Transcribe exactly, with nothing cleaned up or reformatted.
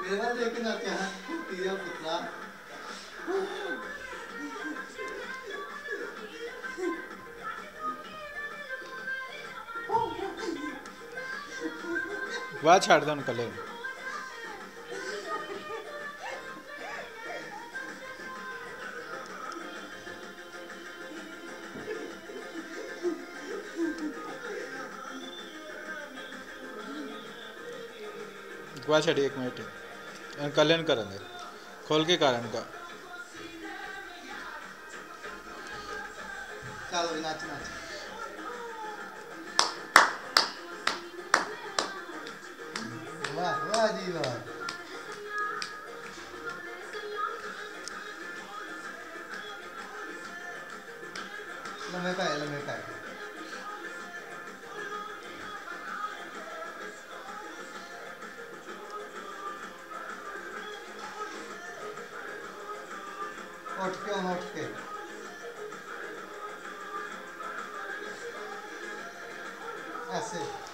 तेरा देखना क्या तेरा पुतला वाह छाड़ दो कलर वाह छड़ी एक मिनट कल्याण करेंगे खोल के कारण का चलो नाच नाच वाह वाह जी वाह लम्बे पाए लम्बे पाए उठ के उठ के ऐसे